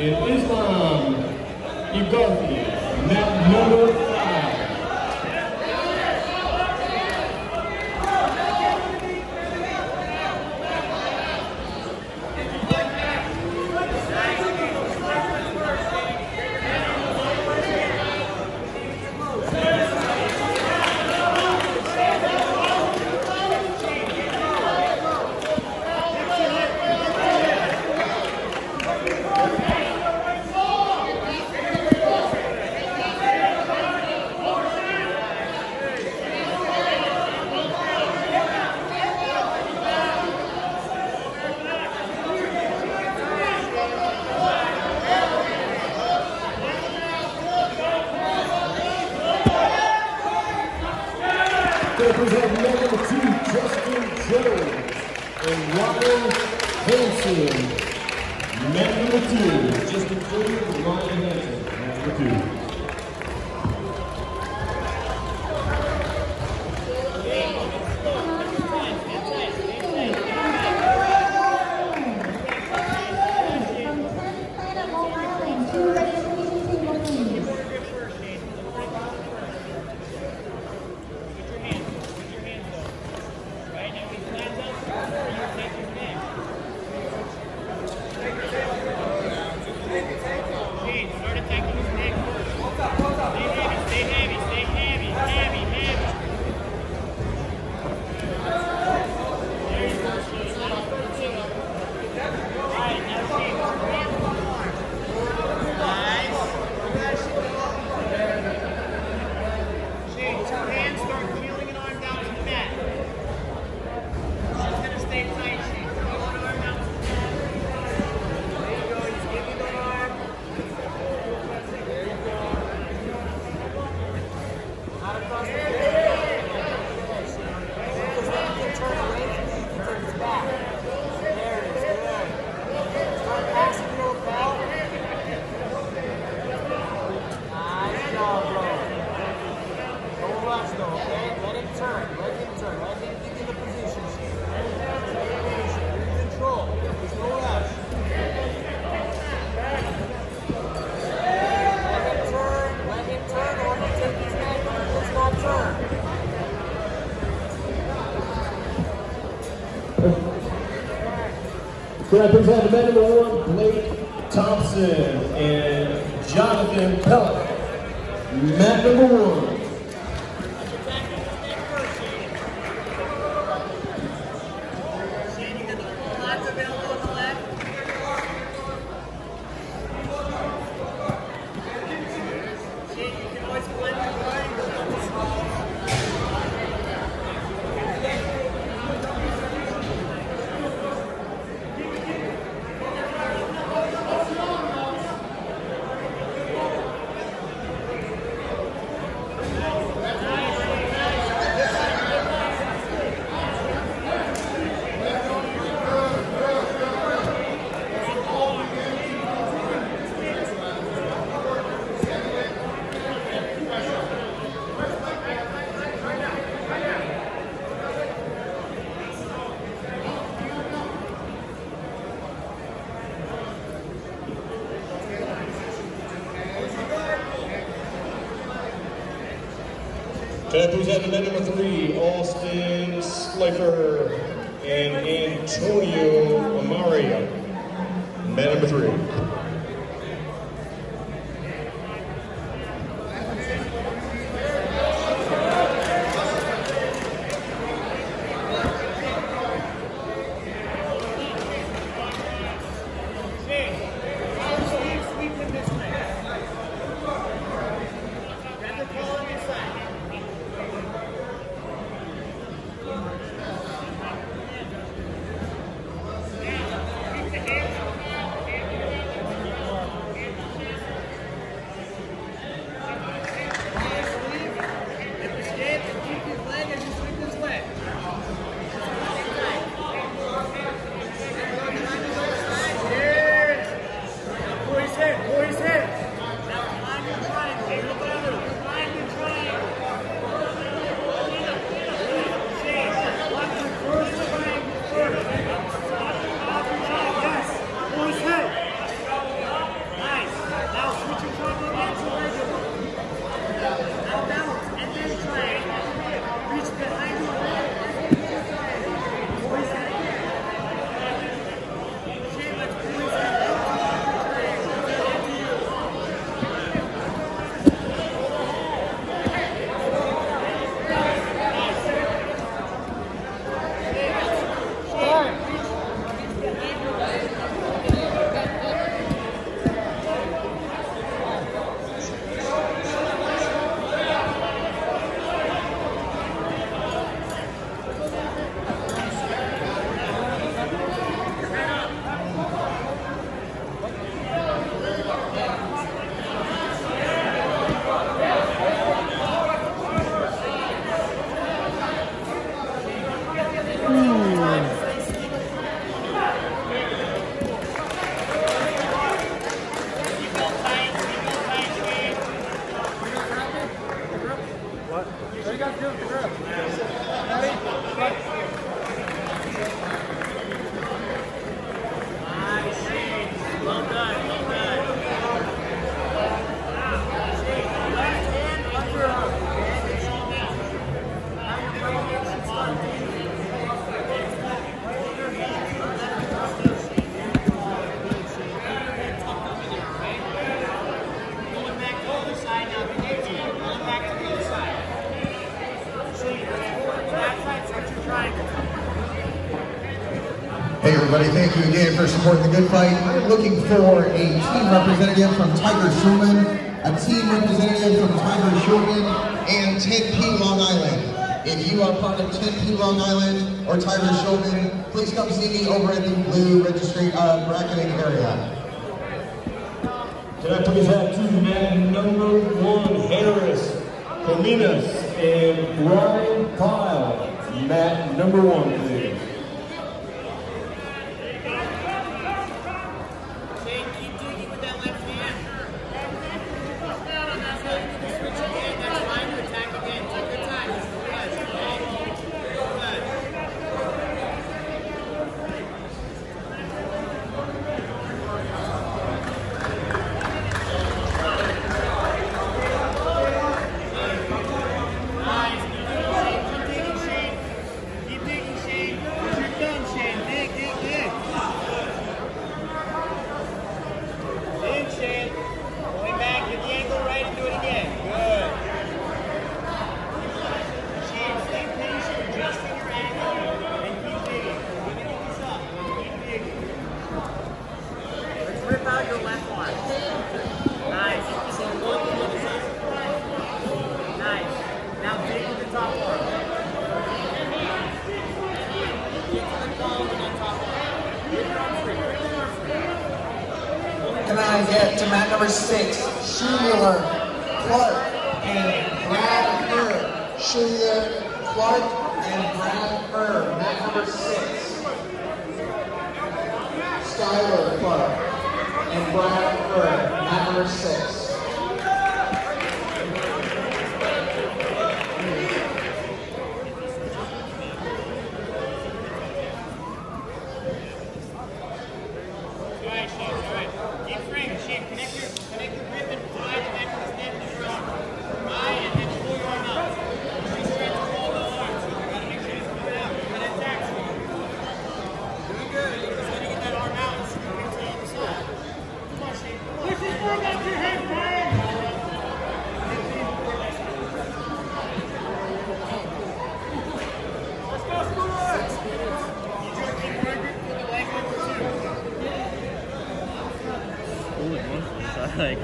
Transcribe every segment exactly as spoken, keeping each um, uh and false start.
in Islam, net number five. Represent number two, Justin Jones, and Ryan Hansen. Net number two, Justin Jones and Ryan Hansen. Net number two. Represent men number one, Blake Thompson and Jonathan Pellick. Mat number one. Represent men number three, Austin Slifer and Antonio Amaria. Men number three. Hey everybody, thank you again for supporting the Good Fight. I'm looking for a team representative from Tiger Schulman, a team representative from Tiger Schulman, and ten P Long Island. If you are part of ten P Long Island or Tiger Schulman, please come see me over at the blue registry uh, bracketing area. Can I please have two mat number one, Harris, Cominas, and Brian Pyle. Mat number one, please. Can I get to mat number six, Schuler, Clark, and Brad Herr. Schuler, Clark, and Brad Herr. Mat number six. Skyler Clark and Brad Herr. Mat number six. Like,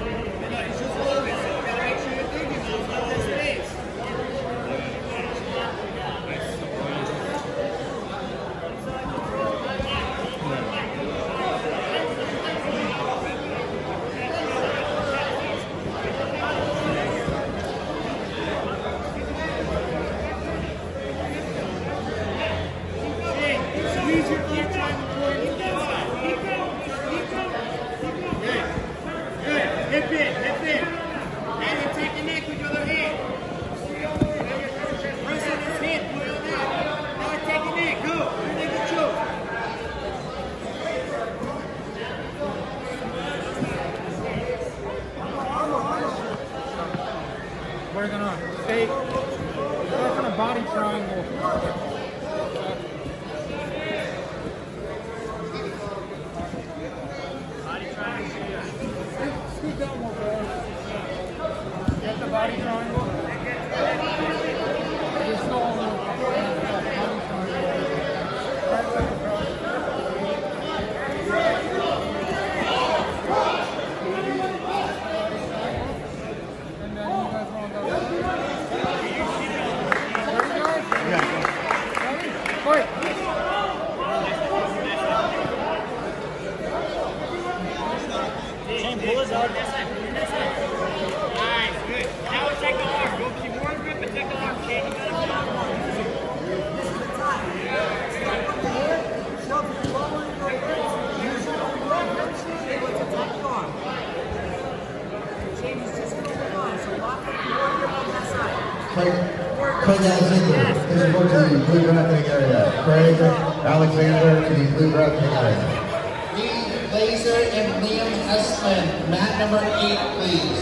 Hip in, hip in. And attack the neck with your other hand. Press on his hand, put it on there. Now attack the neck, go. Take the choke. We're gonna stay, work on a body triangle. Scoot down more, bro. Get the body triangle. Just go on the body triangle. Right leg across. And then you guys want to go. Ready, guys? Yeah. Ready? Fight. Pull his arm. Nice, good. Now attack the arm. Go keep more grip, attack the arm. Shane, you gotta get on one. This is the time. Start from the head, shove your lower in your head. Use your own left hand, Shane. Let's attack the arm. Shane is just going to run, so lock up your warrior on that side. Craig, Craig Alexander is going to the blue bracketing area. Craig Alexander to the blue bracketing area. Laser and Liam Hessman, mat number eight, please.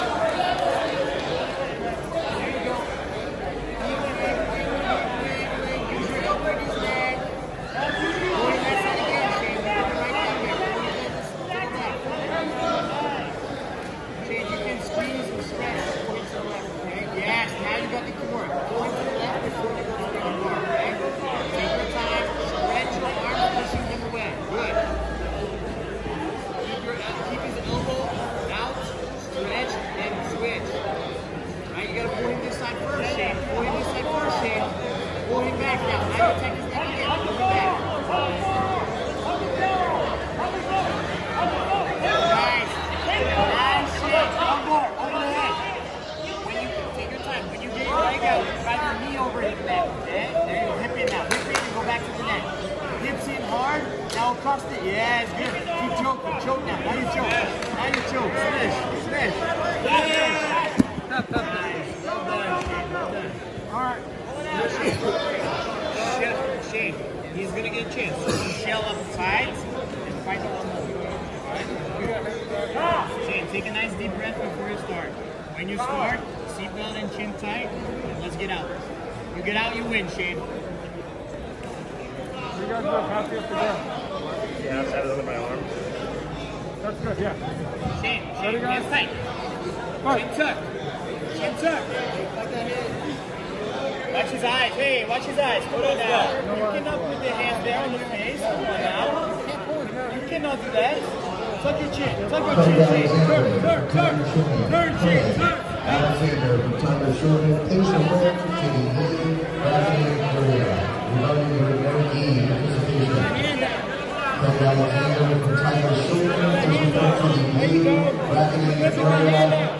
Yes, now you got the core. Going to the left before you go to the bar, okay? Take your time, stretch your arms, pushing them away. side first, Shane. Pull him this side first, Shane. Pull him back now. Now you take his neck again. Pull him back. Nice. Nice, Shane. One more. Over the head. When you take your time, when you get your leg out, drive your knee over his neck. Okay? There you go. Hip in now. Hip in and go back to the neck. Hips in hard. Now across the. Yeah, it's good. Keep choking. Choke now. Now you choke. Now you choke. Smash. Smash. Smash. Tough, tough. Nice. Well done, Shane. Well done. All right. Shane. Shane. He's gonna get a chance. So shell up sides and fight the one more. Shane, take a nice deep breath before you start. When you start, seatbelt and chin tight, and let's get out. You get out, you win, Shane. You guys go past the ground. Yeah, outside of my arm. That's good, yeah. Shane, Shane, hands tight. Chin tuck. Chin tuck. Watch his eyes. Hey, watch his eyes. Put it down. You cannot put the hands there on the face. Come on now. You cannot do that. Tuck your chin. Tuck your chin, Shane. Turn, turn, turn. Turn, Shane. Turn. Alexander from Tiger Shorten, place your foot to the knee, graduating career. Regarding your knee participation. From Alexander from Tiger Shorten, place your foot to the knee, graduating career.